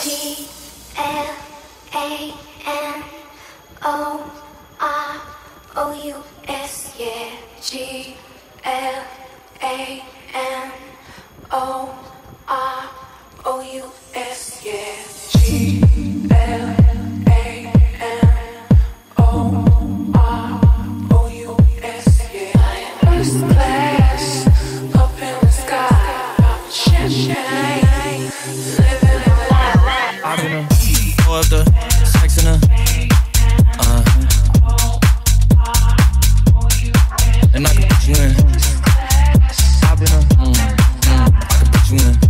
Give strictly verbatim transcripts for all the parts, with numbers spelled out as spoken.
G L A N O R O U S, yeah. G L A N O R O U S, yeah. G L A N O R O U S, yeah. First class, up in the sky, champagne, living in life. I've been a more of the sex in a uh, and I can put you in. I've been a mm, mm, I can put you in.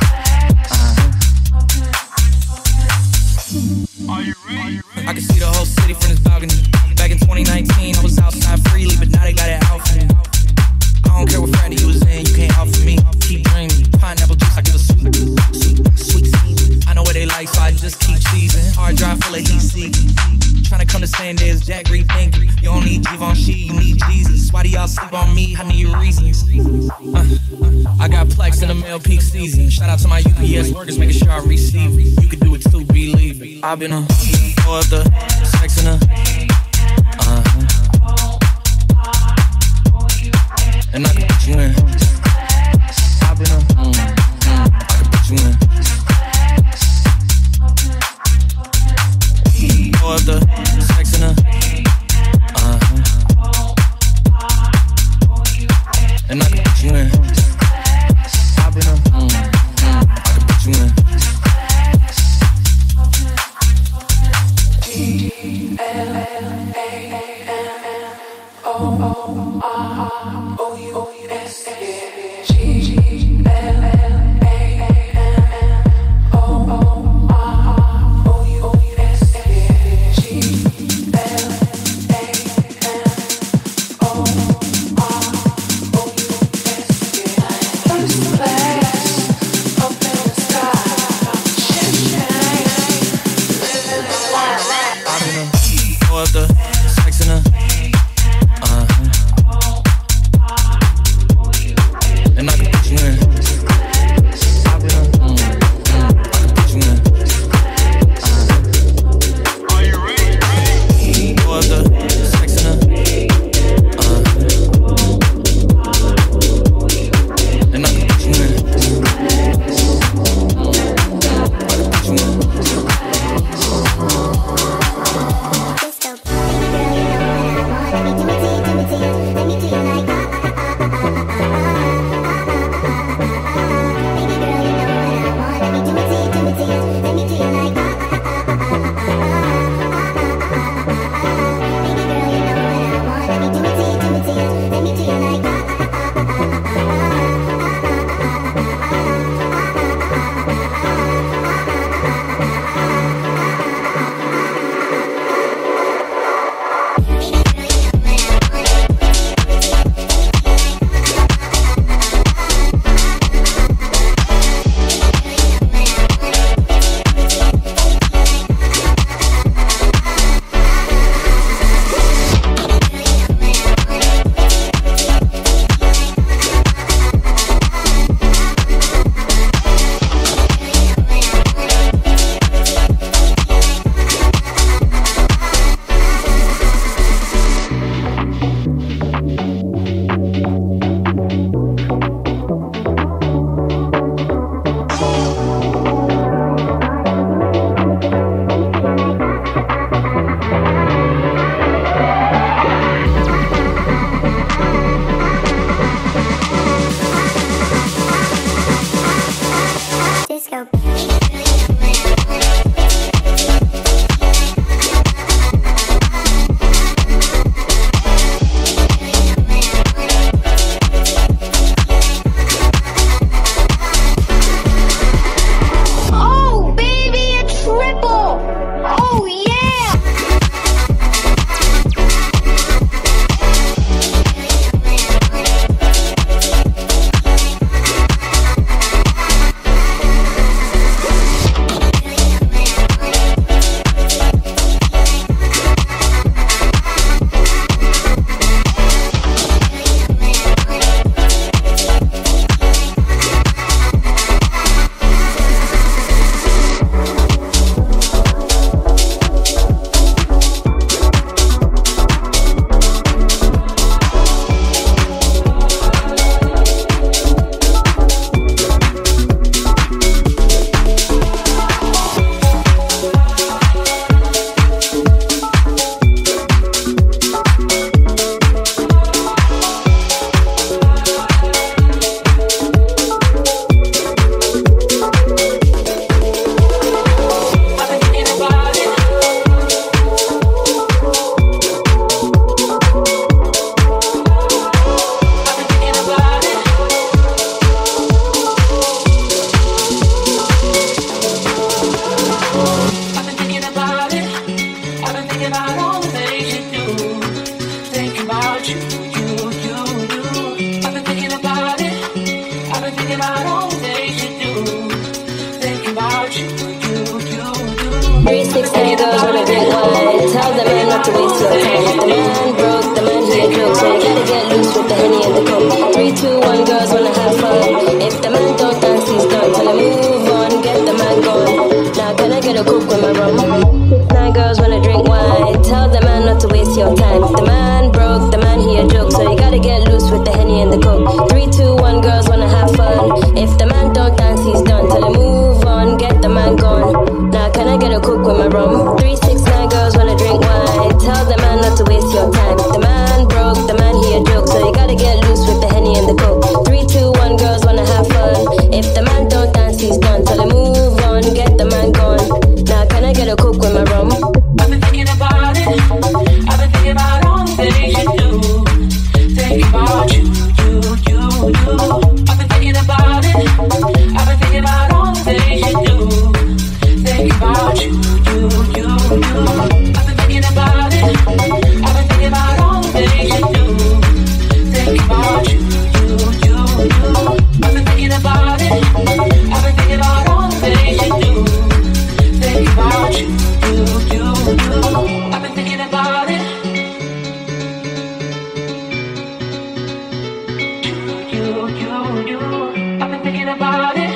Uh, Are you ready? I can see the whole city from this balcony. Back in twenty nineteen, I was outside freely, but now they got it out for me. I don't care what Friday you was in, you can't out for me. Keep dreaming, pineapple juice, I give a sweet, sweet, sweet seed. I know what they like, so I just keep cheesing. Hard drive full of heat seeking. Tryna come the same day as Jack rethinking. You don't need Givenchy, you need Jesus. Why do y'all sleep on me? I need reasons. Uh, uh, I got Plex in the mail peak season. Shout out to my U P S workers, making sure I receive it. You can do it too, believe it. I've been a more of the sex in a uh, and I can put you in. I've been a mm, mm, I can put you in. More of the sex in a uh, and I can put you in. I've been a mm, mm, I can put you in. G L A N O R O U S. Three, six, nine girls wanna drink wine. Tell the man not to waste your time. If the man broke, the man he a joke, so you gotta get loose with the Henny and the Coke. Three, two, one, girls wanna have fun. If the man don't dance, he's done. Tell him move on, get the man gone. Now can I get a Coke with my rum? Six, nine girls wanna drink wine. Tell the man not to waste your time. If the man broke, the man he a joke, so you gotta get loose with the Henny and the Coke. Three, two, one, girls wanna have fun. If the man don't dance, he's done. Tell him move on, get the man gone. Now can I get a Coke with my rum? Three, six, nine girls wanna drink wine. Tell the man not to waste your time. If the man broke, the man he a joke, so you gotta get loose with the Henny and the Coke. Three, two, one, girls wanna have fun. If the man don't dance, he's done. Tell him move on, get the man gone. Now can I get a Coke with my rum? I've been thinking about it. I've been thinking about all the things you do. Thinking about you, you, you, you. I've been thinking about it. I've been thinking about all the things you do. Thinking about you, you, you, you. I've been thinking about it. I've been thinking about all the things you do. Thinking about you, you, you, you. I've been thinking about it. I've been thinking about all the things you do. Thinking about you, you, you, you. I've been thinking about it. You, you, you. I've been thinking about it.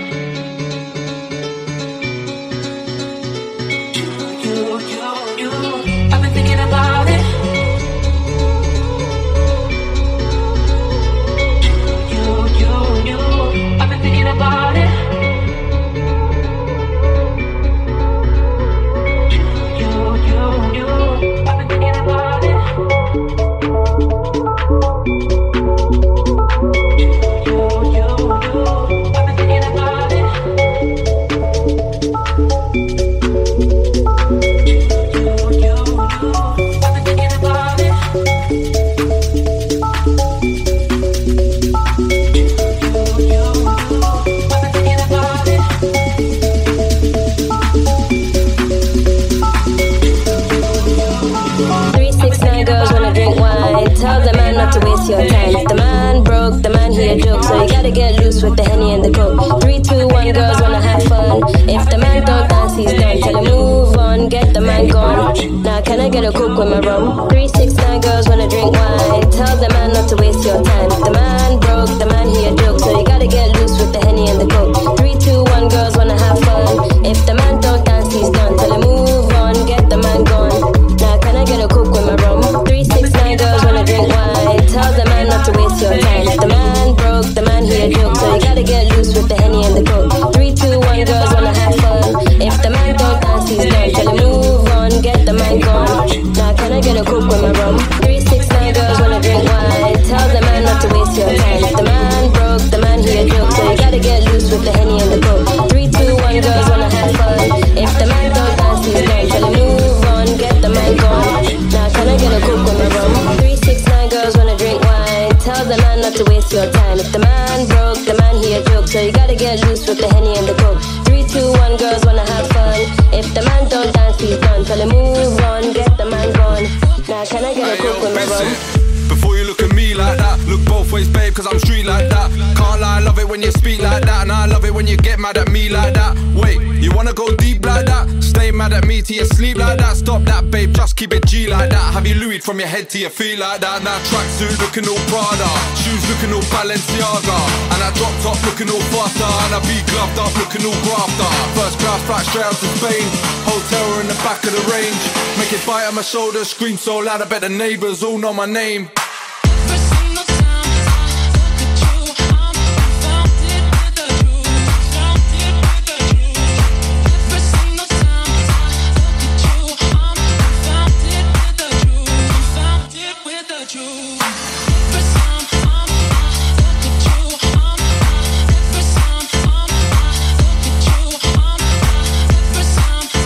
Your time. If the man broke, the man he a joke, so you gotta get loose with the Henny and the Coke. Three, two, one, girls wanna have fun. If the man don't dance, he's done. Tell him move on, get the man gone. Now can I get a Coke with my rum? Three, six, nine, girls wanna drink wine. Tell the man not to waste your time. If the man broke, the man he a joke, so you gotta get loose with the Henny and the Coke. Three, two, one, girls wanna have fun. If the man don't dance, he's done. Tell him move on, get the man gone. Now can I get a Coke with my rum? Three, six, nine, girls wanna drink wine. Tell the man not to waste your time. If the man broke, the man he a joke, so you gotta get loose with the Henny and the Coke. Three, two, one, girls wanna have fun. If the man don't dance, he's done. Tell him move on, get the man gone. Now can I get a Coke with my rum? Three, six, nine, girls wanna drink wine. Tell the man not to waste your time. If the man broke, the man he a joke, so you gotta get loose with the Henny and the Coke. Three, two, one, girls wanna have fun. If the man don't dance, he's done. Tell him move on, get the man gone. Now can I get a Coke with my rum? Three, six, nine, girls wanna drink wine. Tell the man not to waste your time. If the man broke, the man he a joke, so you gotta get loose with the Henny and the Coke. Three, two, one, girls wanna have fun. If the man don't dance, he's done. Tell him move on, get the man gone. Now can I get a Coke with my rum? Before you look at me like that, look both ways, babe, cause I'm street like that. Can't lie, I love it when you speak like that, and I love it when you get mad at me like that. Wait, you wanna go deep like that? Stay mad at me till you sleep like that. Stop that, babe, just keep it G like that. Have you Louis from your head to your feet like that? Now tracksuit looking all Prada, shoes looking all Balenciaga, and I drop top looking all faster, and I be gloved up looking all grafter. First class flight straight out to Spain, hotel in the back of the range. Make it bite on my shoulder, scream so loud I bet the neighbours all know my name.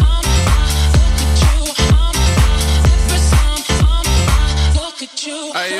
Hey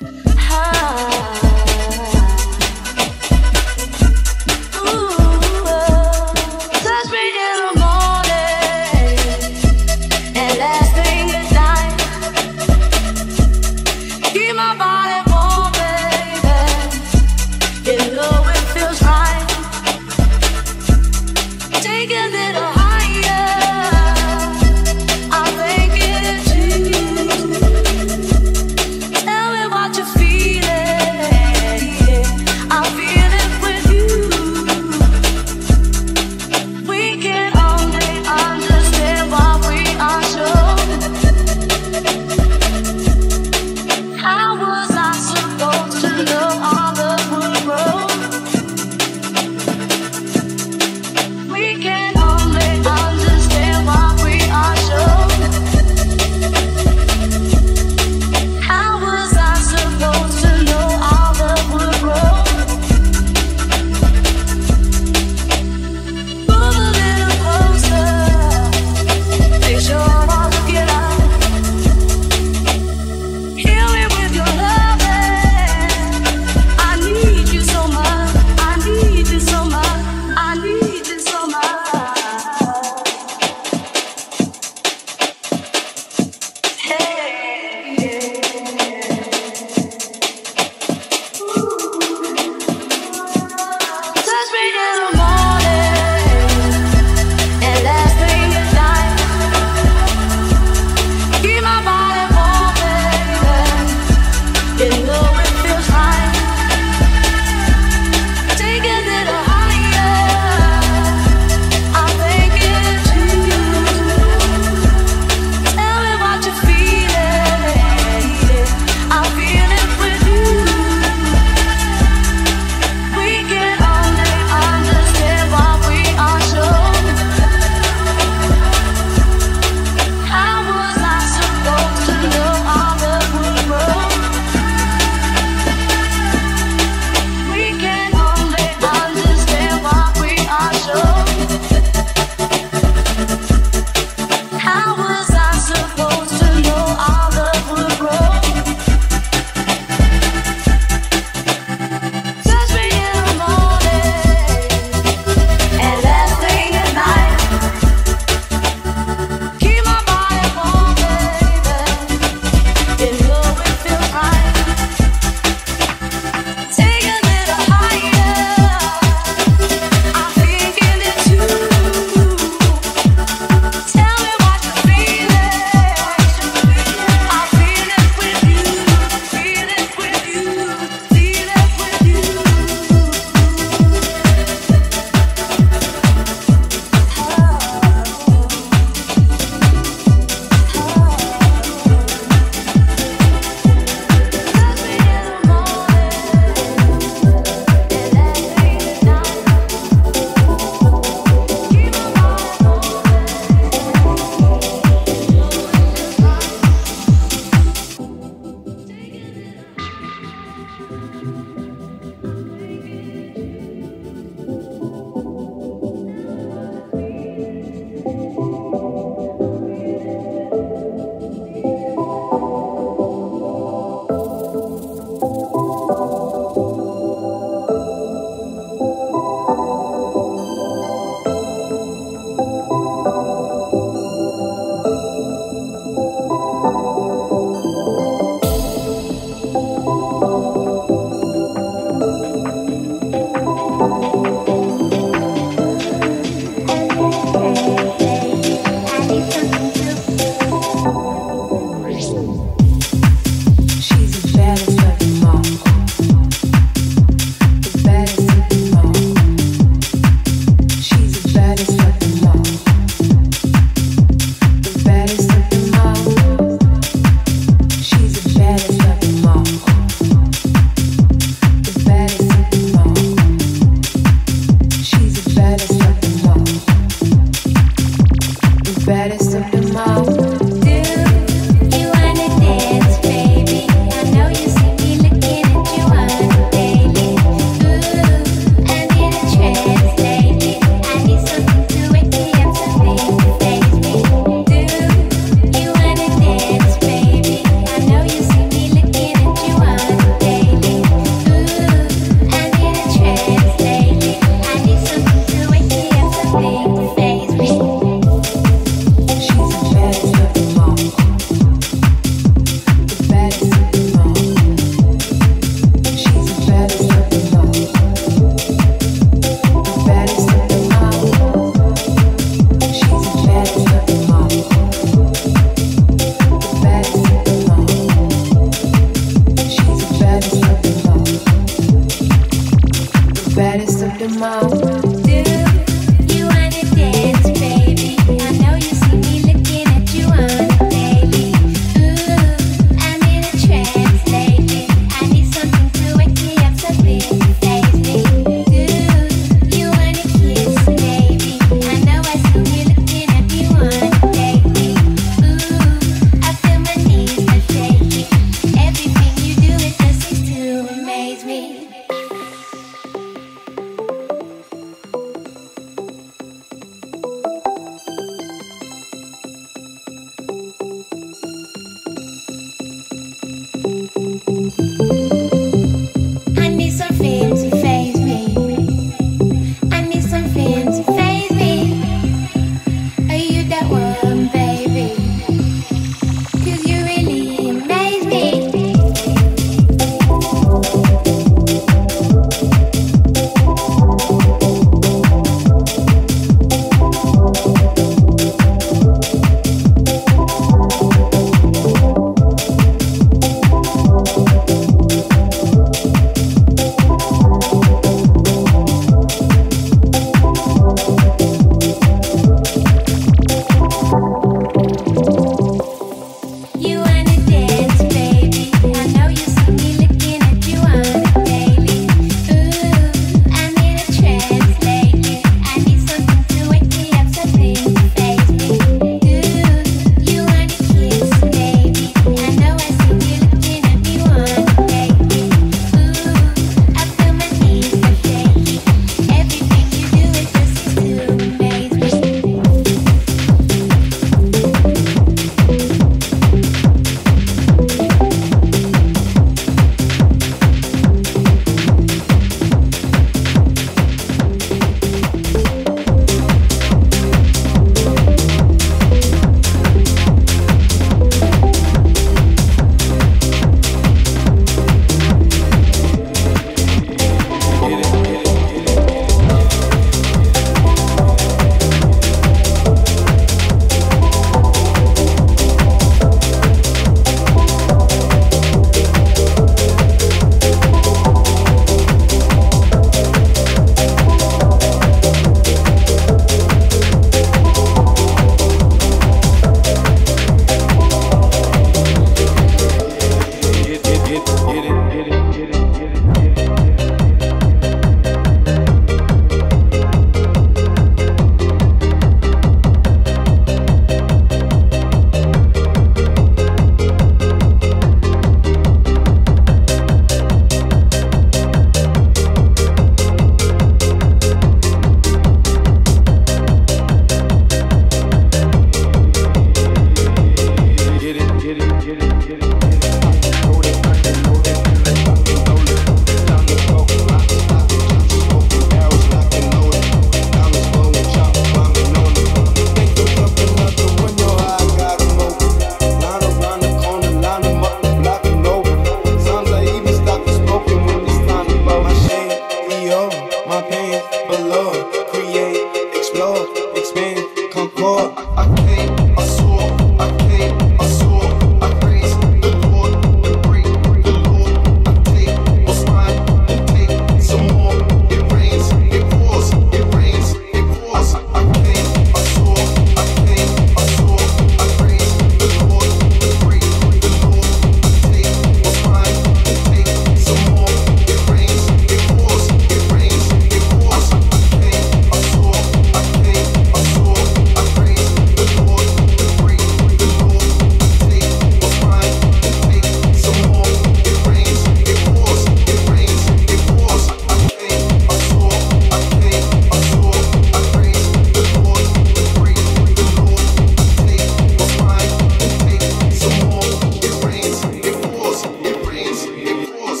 my pain below. Create, explore, expand, concord. I came, I saw, I came, I saw. I praise the Lord, and break the Lord. I take what's mine and take some more. It rains, it pours, it rains, it pours. I came, I saw, I came, I saw. I praise the Lord, and break the Lord. I take what's mine and take some more. It rains, it pours, it rains, it pours. I came, I saw, I came, I saw. I praise the Lord, and break the Lord. Take what's mine and take some more. It rains, it pours, it rains, it pours. I came, I saw, I came, I saw. I praise the Lord, and break the Lord. Take what's mine and take some more. It rains, it pours, it rains, it pours.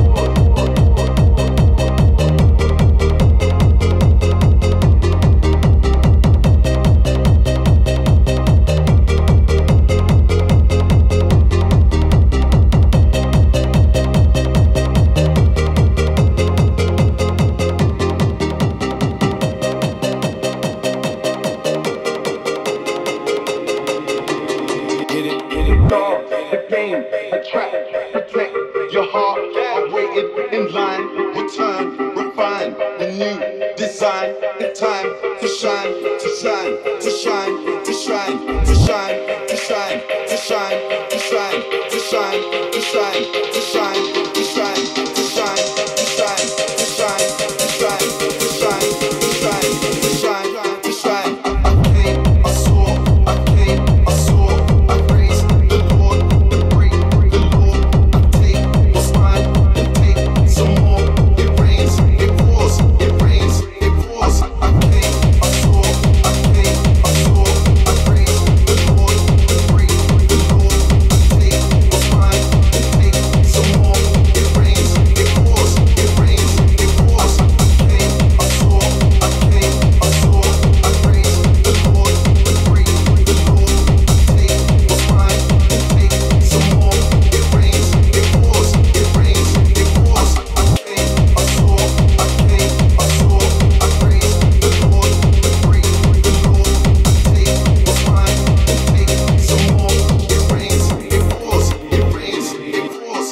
Get it, get it, dog. The game, the track, protect your heart. I waited in line, return, refine the new design. The time to shine, to shine, to shine, to shine, to shine, to shine, to shine, to shine, to shine, to shine, to shine, to shine, to shine, to shine, to shine, to shine, to shine, to shine, to shine, to shine. I came, I saw, I came, I saw. I praise the Lord, and break the Lord. I take what's mine and take some more. It rains, it pours, it rains, it pours. I came, I saw, I came, I saw. I praise the Lord, and break the Lord. Take what's mine and take some more. It rains, it pours, it rains, it pours. I came, I saw, I came, I saw. I praise the Lord, and break the Lord. Take what's mine and take some more. It rains, it pours, it rains, it pours. I came, I saw, I came, I saw. I praise the Lord, and break the Lord. Take what's mine and take some more. It rains, it pours, it rains, it pours.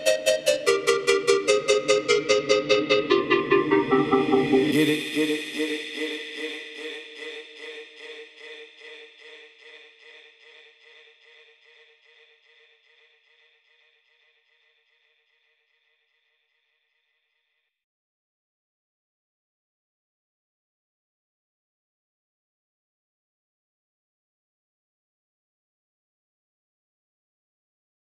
Get it, get it, get it.